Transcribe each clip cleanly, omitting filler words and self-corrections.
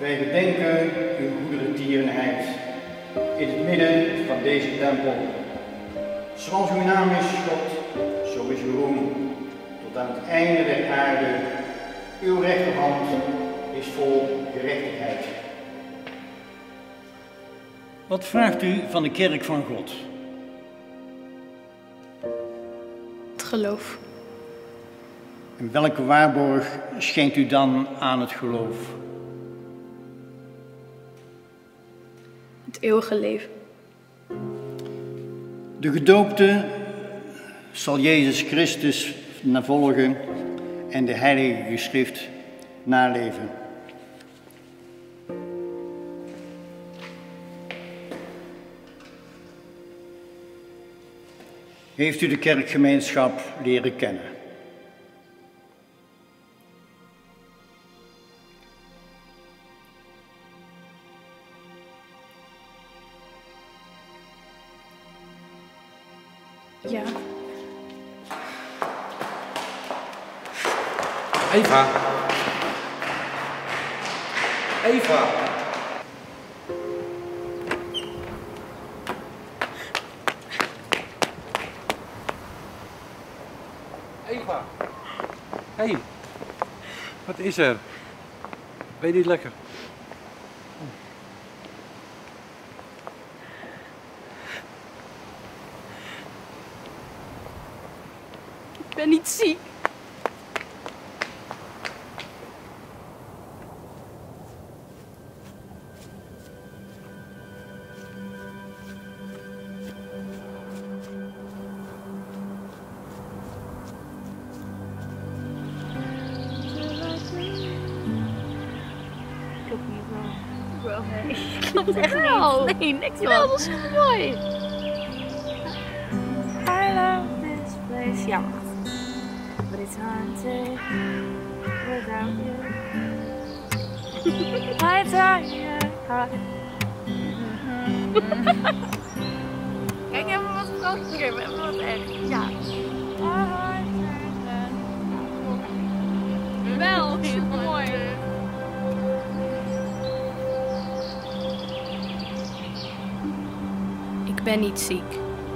Wij gedenken uw goederentierenheid in het midden van deze tempel. Zoals uw naam is, God, zo is uw roem. Tot aan het einde der aarde, uw rechterhand is vol gerechtigheid. Wat vraagt u van de kerk van God? Het geloof. En welke waarborg schenkt u dan aan het geloof? Het eeuwige leven. De gedoopte zal Jezus Christus navolgen en de Heilige Geschrift naleven. Heeft u de kerkgemeenschap leren kennen? Ja. Eva. Eva. Eva. Hey. Wat is er? Ben je niet lekker? Ik ben niet ziek. Klopt niet wel. Wel, nee. Klopt echt niet. Nee, niks van. Jawel, dat is mooi. I love this place. Ja, wacht. But it's haunted without you. My tired heart. Kijk, even wat vrolijker, even wat echt. Ja. Wel, heel mooi. Ik ben niet ziek.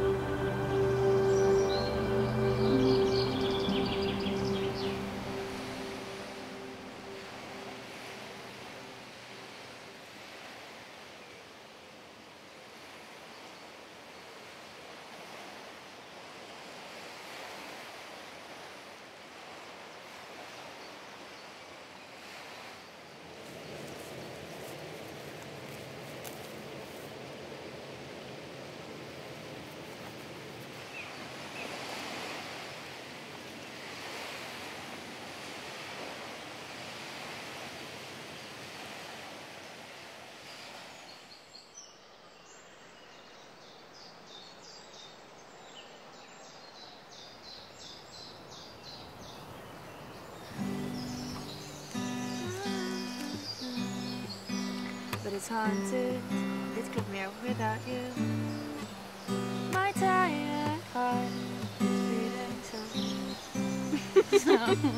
But it's haunted, it could be without you. My tired heart is beating so.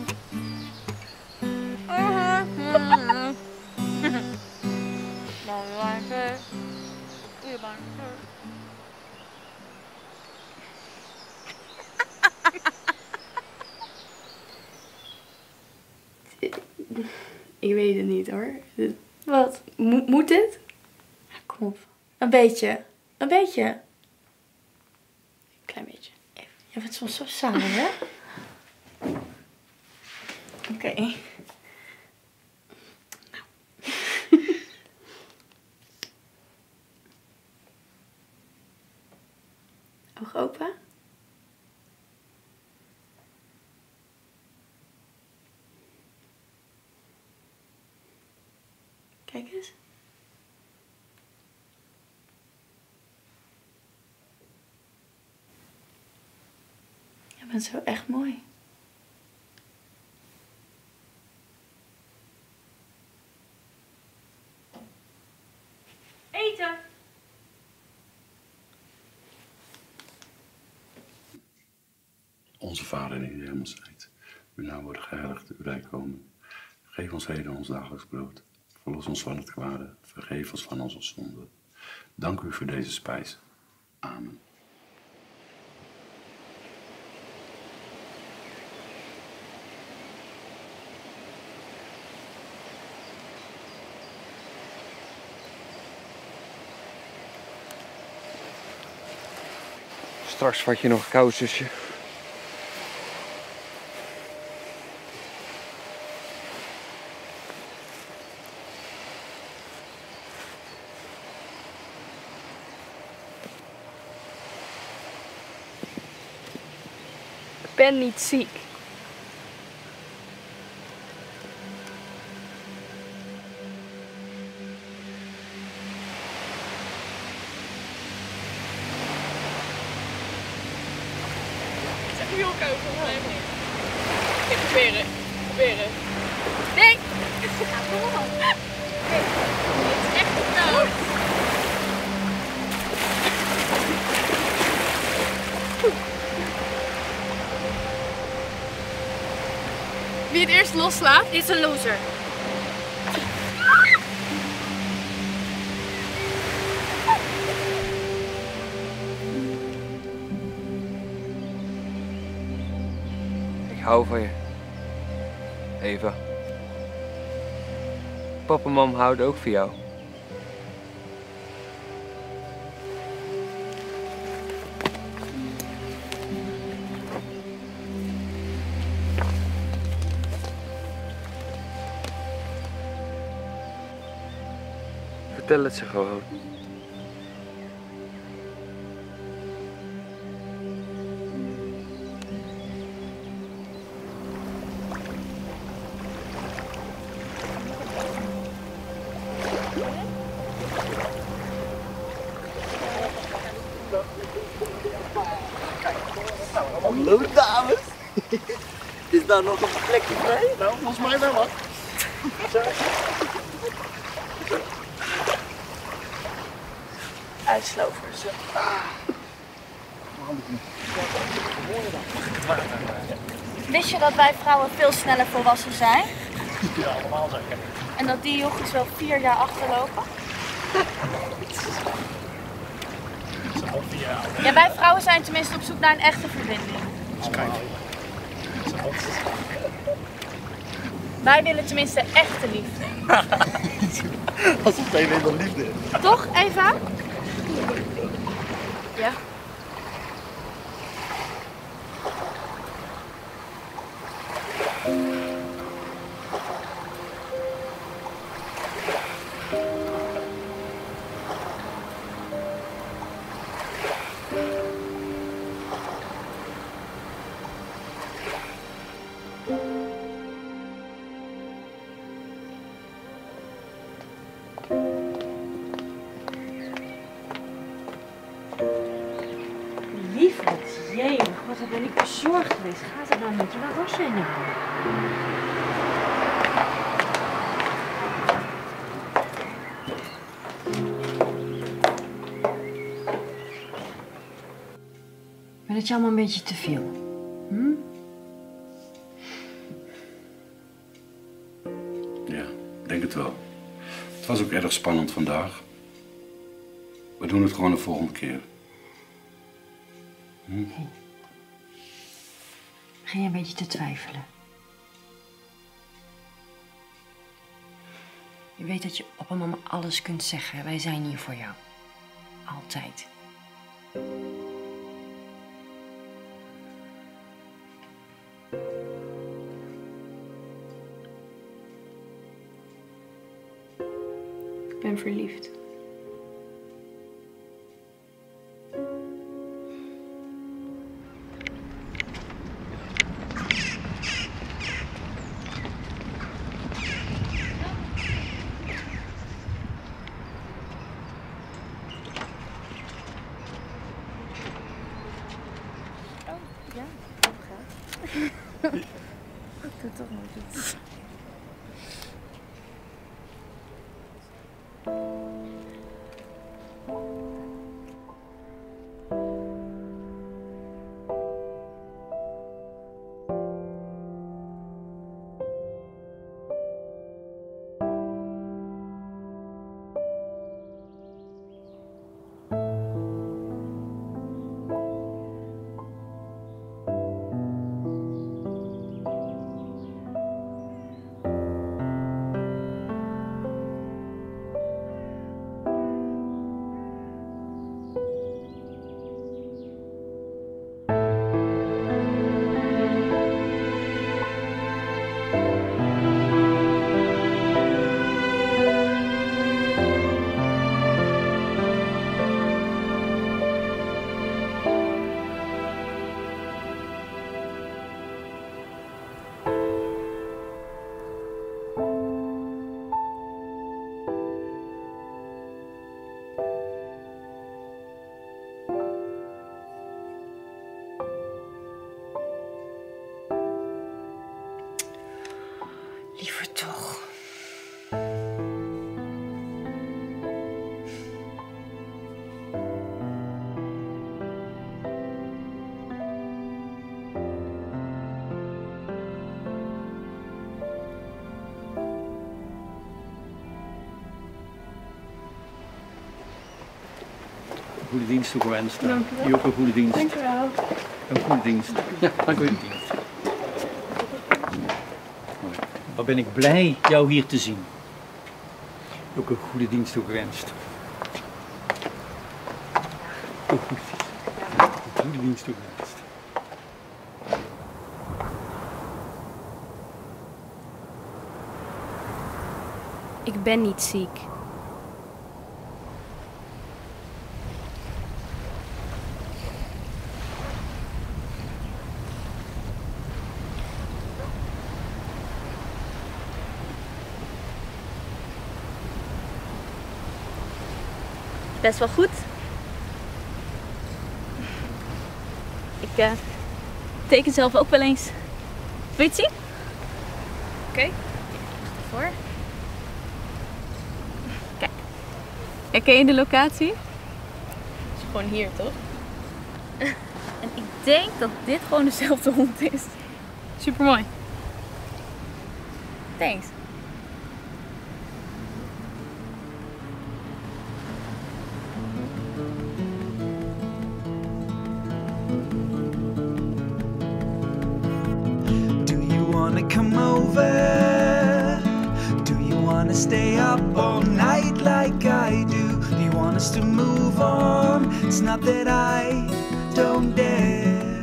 Ik weet het niet hoor. Wat? Moet dit? Kom op. Een beetje. Een beetje. Een klein beetje. Even. Je bent soms zo saai, hè? Oké. Nou. Oog open. Kijk eens. Je bent zo echt mooi. Eten! Onze Vader die in de hemel zijt, uw naam wordt geheiligd, uw rijk komen. Geef ons heden ons dagelijks brood. Verlos ons van het kwade, vergeef ons van onze zonden. Dank u voor deze spijs. Amen. Straks vat je nog koud, zusje. Ik ben niet ziek. Het is heel koud voor mij. Ik proberen. Proberen. Nee! Kom op. Nee. Het is echt te koud. Wie het eerst loslaat, is een loser. Ik hou van je. Eva. Papa en mam houden ook van jou. Vertel het ze gewoon. Hallo dames! Is daar nog een plekje vrij? Nou, volgens mij wel wat. Uitslovers. Wist je dat wij vrouwen veel sneller volwassen zijn? Ja, allemaal zeker. En dat die jochies wel 4 jaar achterlopen? Ja, wij vrouwen zijn tenminste op zoek naar een echte verbinding. Wij willen tenminste echte liefde. Alsof jij weer de liefde is. Toch, Eva? Ja. Lieverd, jee, wat ben ik bezorgd geweest. Gaat het nou met je? Waar was jij nou? Ben het je allemaal een beetje te veel? Hm? Ja, ik denk het wel. Het was ook erg spannend vandaag. We doen het gewoon de volgende keer. Begin je een beetje te twijfelen? Je weet dat je op en mama alles kunt zeggen. Wij zijn hier voor jou. Altijd. Ik ben verliefd. Ja, dat gaat. Ik doe toch nooit iets. Liever toch. Goede dienst toegewenst. Dank u wel. U ook een goede dienst. Dank u wel. Een goede dienst. Ja, dank u. Wat ben ik blij jou hier te zien. Ook een goede dienst toegewenst. Een goede dienst toegewenst. Ik ben niet ziek. Best wel goed. Ik teken zelf ook wel eens. Wil je het zien? Oké. Voor. Kijk. Herken je de locatie? Het is gewoon hier, toch? En ik denk dat dit gewoon dezelfde hond is. Supermooi. Thanks. Come over. Do you wanna stay up all night like I do? Do you want us to move on? It's not that I don't dare.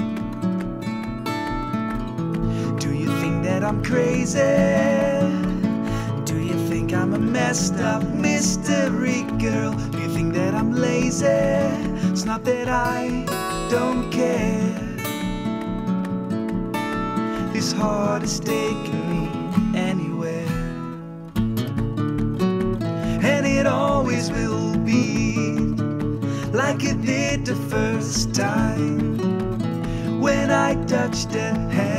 Do you think that I'm crazy? Do you think I'm a messed up mystery girl? Do you think that I'm lazy? It's not that I don't care. This heart is taking me anywhere, and it always will be like it did the first time when I touched a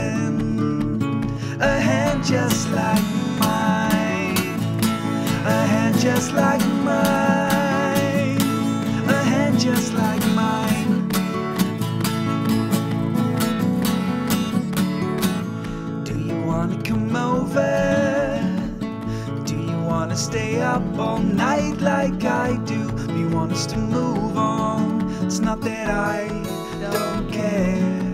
hand just like mine, a hand just like mine, a hand just like mine. Come over. Do you wanna stay up all night like I do? Do you want us to move on? It's not that I don't care.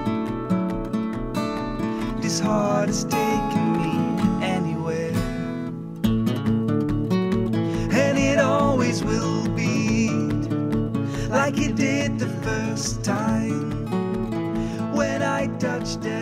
This heart is taking me anywhere, and it always will beat like it did the first time when I touched it.